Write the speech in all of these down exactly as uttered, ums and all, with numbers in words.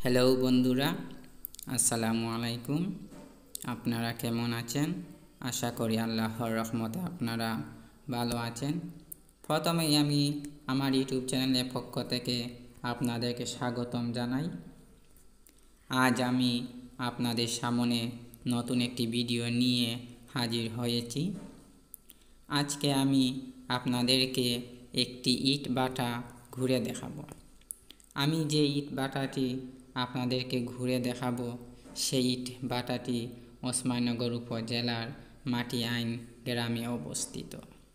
Hello বন্ধুরা, আসসালামু আলাইকুম। আপনারা কেমন আছেন? আশা করি আল্লাহর রহমতে আপনারা ভালো আছেন। প্রথমেই আমি আমার ইউটিউব চ্যানেলের পক্ষ থেকে আপনাদেরকে স্বাগতম জানাই। আজ আমি আপনাদের সামনে নতুন একটি ভিডিও নিয়ে হাজির হয়েছি। আজকে আমি আপনাদেরকে একটি ইট ভাটা ঘুরে দেখাবো। আমি যে ইট ভাটাটি আপনাদেরকে ঘুরে দেখাবো সেই ইট ভাটাটি ওসমানীনগর উপজেলার মাটিআইন গ্রামে অবস্থিত।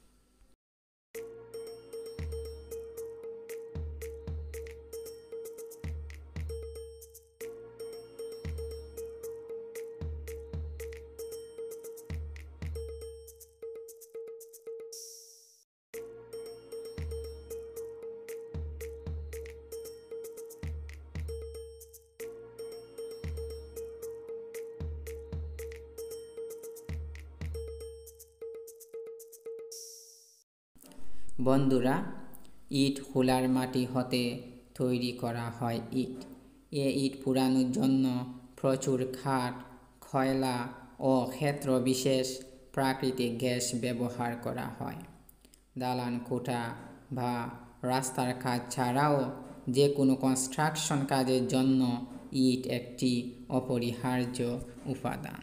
বন্ধুরা, ইট খোলার মাটি হতে তৈরি করা হয় ইট। এ ইট পুরানোর জন্য প্রচুর কাঠ, কয়লা ও ক্ষেত্র বিশেষ প্রাকৃতিক গ্যাস ব্যবহার করা হয়। দালান কোঠা বা রাস্তার কাজ ছাড়াও যে কোনো কনস্ট্রাকশন কাজের জন্য ইট একটি অপরিহার্য উপাদান।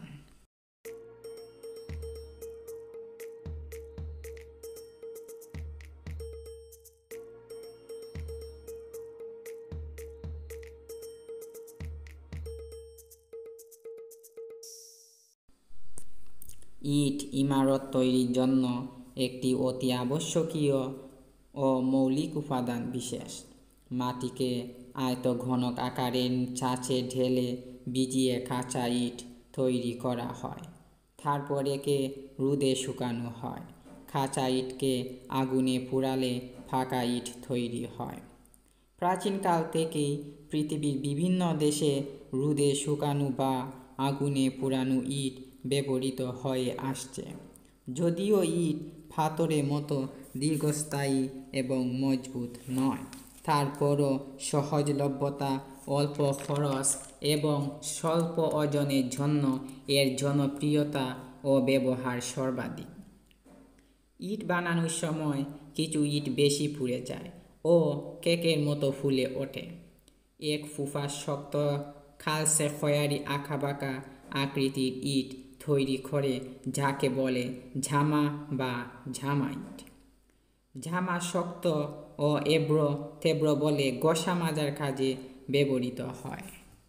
ইট ইমারত তৈরির জন্য একটি অতি আবশ্যকীয় ও মৌলিক উপাদান বিশেষ। মাটিকে আয়তঘনক আকারের ছাঁচে ঢেলে ভিজিয়ে কাঁচা ইট তৈরি করা হয়। তারপর একে রোদে শুকানো হয়। কাঁচা ইটকে আগুনে পোড়ালে পাকা ইট তৈরি হয়। প্রাচীনকাল থেকেই পৃথিবীর বিভিন্ন দেশে রোদে শুকানো বা আগুনে পোড়ানো ইট ব্যবহৃত হয়ে আসছে। যদিও ইট পাথরের মতো দীর্ঘস্থায়ী এবং মজবুত নয়, তারপরও সহজলভ্যতা, অল্প খরচ এবং স্বল্প ওজনের জন্য এর জনপ্রিয়তা ও ব্যবহার সর্বাধিক। ইট বানানোর সময় কিছু ইট বেশি পুড়ে যায় ও কেকের মতো ফুলে ওঠে। এক ফুফা শক্ত খালসে খয়ারি আঁকাবাঁকা আকৃতির ইট তৈরি করে যাকে বলে ঝামা বা ঝামা ইট। ঝামা শক্ত ও এবড়ো তেবড়ো বলে ঘষা মাজার কাজে ব্যবহৃত হয়।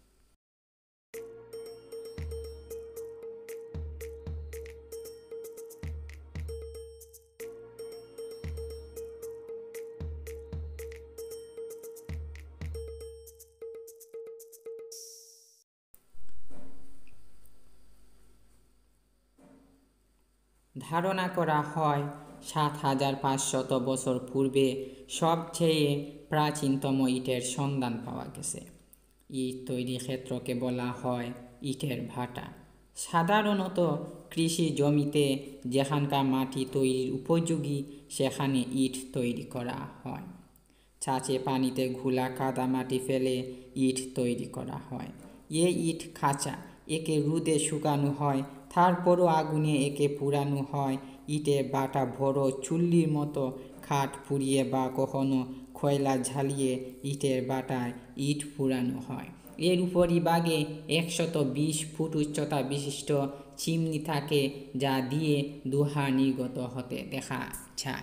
ধারণা করা হয় সাত হাজার পাঁচশত বছর পূর্বে সবচেয়ে প্রাচীনতম ইটের সন্ধান পাওয়া গেছে। ইট তৈরির ক্ষেত্রকে বলা হয় ইটের ভাটা। সাধারণত কৃষি জমিতে যেখানকার মাটি তৈরির উপযোগী সেখানে ইট তৈরি করা হয়। ছাঁচে পানিতে ঘোলা কাদা মাটি ফেলে ইট তৈরি করা হয়। এ ইট কাঁচা, একে রোদে শুকানো হয়, তারপরও আগুনে একে পোড়ানো হয়। ইটের ভাটা বড় চুল্লির মতো কাঠ পুড়িয়ে বা কখনো কয়লা জ্বালিয়ে ইটের ভাটায় ইট পোড়ানো হয়। এর উপরিভাগে একশত বিশ ফুট উচ্চতা বিশিষ্ট চিমনি থাকে, যা দিয়ে ধোঁয়া নির্গত হতে দেখা যায়।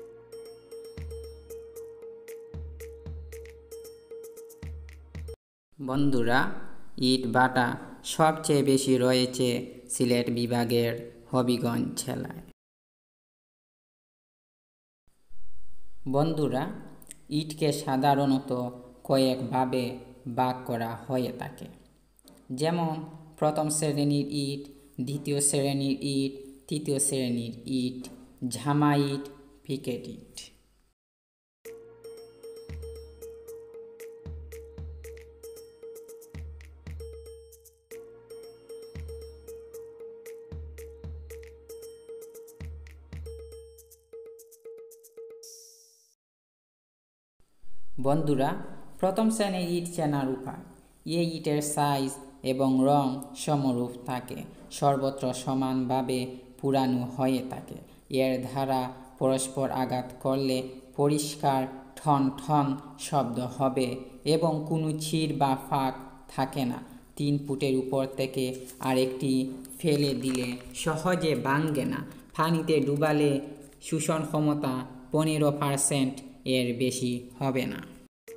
বন্ধুরা, ইট ভাটা সবচেয়ে বেশি রয়েছে সিলেট বিভাগের হবিগঞ্জ জেলায়। বন্ধুরা, ইটকে সাধারণত কয়েকভাবে ভাগ করা হয়ে থাকে, যেমন প্রথম শ্রেণীর ইট, দ্বিতীয় শ্রেণীর ইট, তৃতীয় শ্রেণীর ইট, ঝামা ইট, পিকেট ইট। বন্ধুরা, প্রথম শ্রেণীর ইট চেনার উপায়। এই ইটের সাইজ এবং রং সমরূপ থাকে, সর্বত্র সমানভাবে পুরানো হয়ে থাকে। এর ধারা পরস্পর আঘাত করলে পরিষ্কার ঠন ঠন শব্দ হবে এবং কোনো ছিঁড় বা ফাঁক থাকে না। তিন ফুটের উপর থেকে আরেকটি ফেলে দিলে সহজে ভাঙে না। পানিতে ডুবালে শোষণ ক্ষমতা পনেরো পার্সেন্ট এর বেশি হবে না।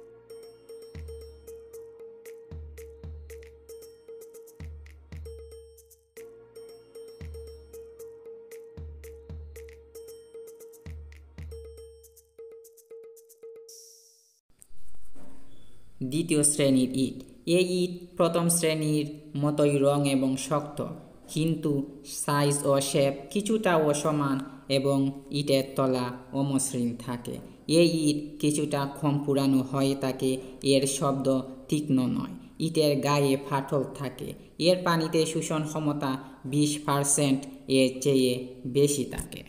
দ্বিতীয় শ্রেণীর ইট। এই ইট প্রথম শ্রেণীর মতোই রং এবং শক্ত, কিন্তু সাইজ ও শেপ কিছুটা অসমান এবং ইটের তলা অমসৃণ থাকে। এই ইট কিছুটা কম পুরানো হয়ে থাকে। এর শব্দ তীক্ষ্ণ নয়। ইটের গায়ে ফাটল থাকে। এর পানিতে শোষণ ক্ষমতা বিশ পার্সেন্ট এর চেয়ে বেশি থাকে।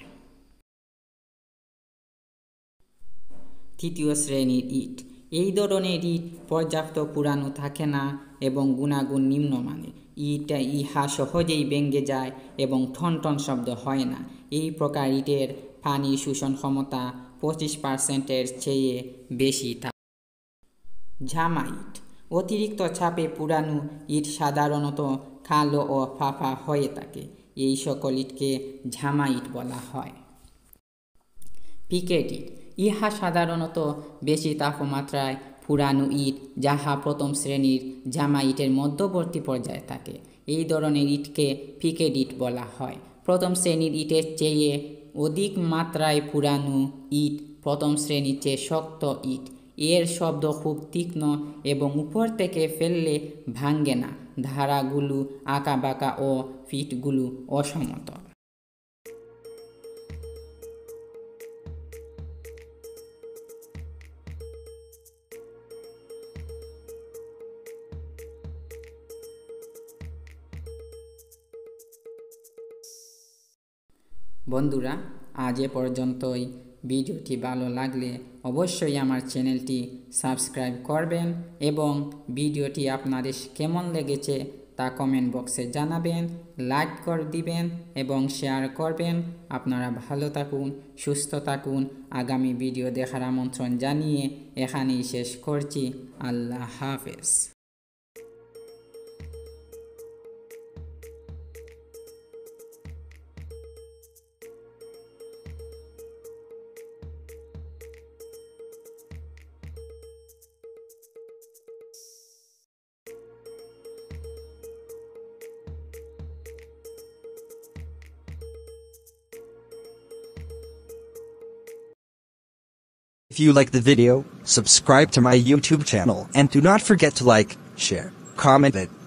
তৃতীয় শ্রেণীর ইট। এই ধরনের ইট পর্যাপ্ত পুরানো থাকে না এবং গুণাগুণ নিম্নমানের। ইট ইহা সহজেই ভেঙে যায় এবং ঠন ঠন শব্দ হয় না। এই প্রকার ইটের পানি শোষণ ক্ষমতা পঁচিশ পার্সেন্টের চেয়ে বেশি থাকে। ঝামা ইট। অতিরিক্ত চাপে পুরানো ইট সাধারণত কালো ও ফাঁপা হয়ে থাকে। এই সকল ইটকে ঝামা ইট বলা হয়। পিকেট ইট। ইহা সাধারণত বেশি তাপমাত্রায় পুরানো ইট, যাহা প্রথম শ্রেণীর জামা ইটের মধ্যবর্তী পর্যায়ে থাকে। এই ধরনের ইটকে পিকেট ইট বলা হয়। প্রথম শ্রেণীর ইটের চেয়ে অধিক মাত্রায় পুরানো ইট প্রথম শ্রেণীর চেয়ে শক্ত ইট। এর শব্দ খুব তীক্ষ্ণ এবং উপর থেকে ফেললে ভাঙে না। ধারাগুলো আঁকাবাঁকা ও ফিটগুলো অসমতল। বন্ধুরা, আজ এ পর্যন্তই। ভিডিওটি ভালো লাগলে অবশ্যই আমার চ্যানেলটি সাবস্ক্রাইব করবেন এবং ভিডিওটি আপনাদের কেমন লেগেছে তা কমেন্ট বক্সে জানাবেন, লাইক করে দিবেন এবং শেয়ার করবেন। আপনারা ভালো থাকুন, সুস্থ থাকুন। আগামী ভিডিও দেখার আমন্ত্রণ জানিয়ে এখানেই শেষ করছি। আল্লাহ হাফেজ। If you like the video, subscribe to my YouTube channel and do not forget to like, share, comment it.